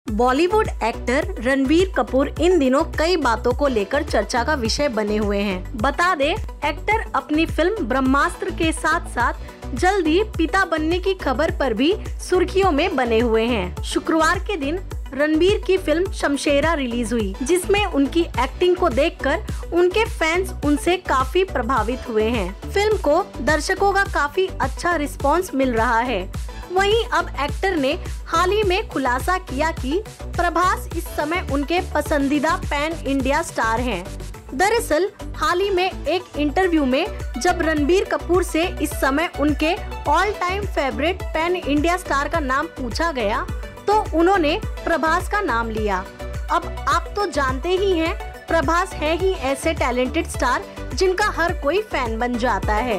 Bollywood actor Ranbir Kapoor इन दिनों कई बातों को लेकर चर्चा का विषय बने हुए हैं। बता दे, एक्टर अपनी फिल्म ब्रह्मास्त्र के साथ साथ जल्द ही पिता बनने की खबर पर भी सुर्खियों में बने हुए हैं। शुक्रवार के दिन रणबीर की फिल्म शमशेरा रिलीज हुई, जिसमें उनकी एक्टिंग को देखकर उनके फैंस उनसे काफी प्रभावित हुए हैं। फिल्म को दर्शकों का काफी अच्छा रिस्पांस मिल रहा है। वहीं अब एक्टर ने हाल ही में खुलासा किया कि प्रभास इस समय उनके पसंदीदा पैन इंडिया स्टार हैं। दरअसल हाल ही में एक इंटरव्यू में जब रणबीर कपूर से इस समय उनके all time favourite pan India star का नाम पूछा गया तो उन्होंने प्रभास का नाम लिया। अब आप तो जानते ही हैं, प्रभास है ही ऐसे टैलेंटेड स्टार जिनका हर कोई फैन बन जाता है।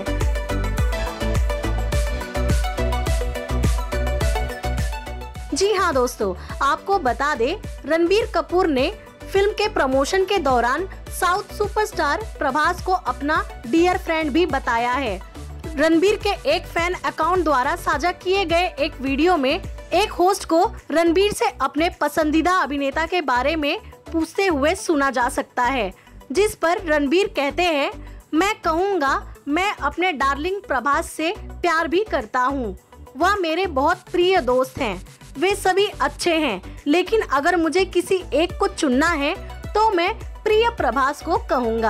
जी हाँ दोस्तों, आपको बता दे, रणबीर कपूर ने फिल्म के प्रमोशन के दौरान साउथ सुपरस्टार प्रभास को अपना डियर फ्रेंड भी बताया है। रणबीर के एक फैन अकाउंट द्वारा साझा किए गए एक वीडियो में एक होस्ट को रणबीर से अपने पसंदीदा अभिनेता के बारे में पूछते हुए सुना जा सकता है, जिस पर रणबीर कहते हैं, मैं कहूँगा मैं अपने डार्लिंग प्रभास से प्यार भी करता हूँ। वह मेरे बहुत प्रिय दोस्त हैं, वे सभी अच्छे हैं, लेकिन अगर मुझे किसी एक को चुनना है तो मैं प्रिय प्रभास को कहूँगा।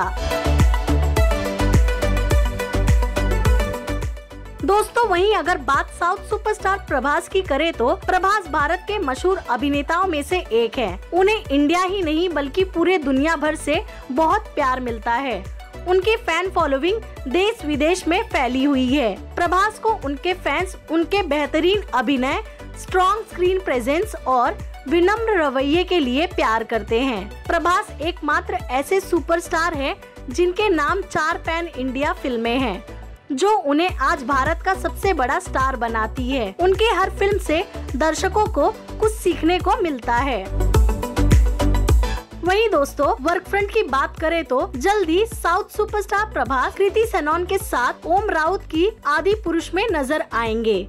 दोस्तों, वहीं अगर बात साउथ सुपरस्टार प्रभास की करें तो प्रभास भारत के मशहूर अभिनेताओं में से एक है। उन्हें इंडिया ही नहीं बल्कि पूरे दुनिया भर से बहुत प्यार मिलता है। उनकी फैन फॉलोइंग देश विदेश में फैली हुई है। प्रभास को उनके फैंस उनके बेहतरीन अभिनय, स्ट्रॉन्ग स्क्रीन प्रेजेंस और विनम्र रवैये के लिए प्यार करते हैं। प्रभास एकमात्र ऐसे सुपरस्टार हैं जिनके नाम 4 पैन इंडिया फिल्में हैं, जो उन्हें आज भारत का सबसे बड़ा स्टार बनाती है। उनके हर फिल्म से दर्शकों को कुछ सीखने को मिलता है। वहीं दोस्तों, वर्क फ्रंट की बात करें तो जल्द ही साउथ सुपरस्टार प्रभास कृति सेनन के साथ ओम राउत की आदि पुरुष में नजर आएंगे।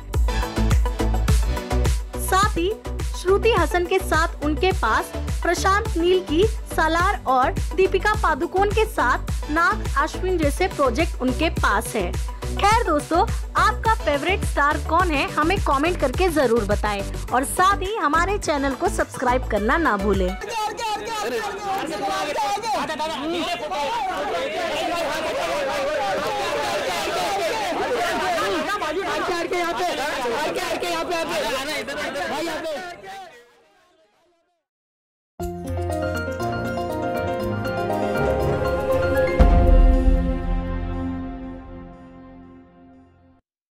साथ ही श्रुति हसन के साथ उनके पास प्रशांत नील की सालार और दीपिका पादुकोण के साथ नाग अश्विन जैसे प्रोजेक्ट उनके पास है। खैर दोस्तों, आपका फेवरेट स्टार कौन है, हमें कमेंट करके जरूर बताएं और साथ ही हमारे चैनल को सब्सक्राइब करना ना भूलें। यहाँ पे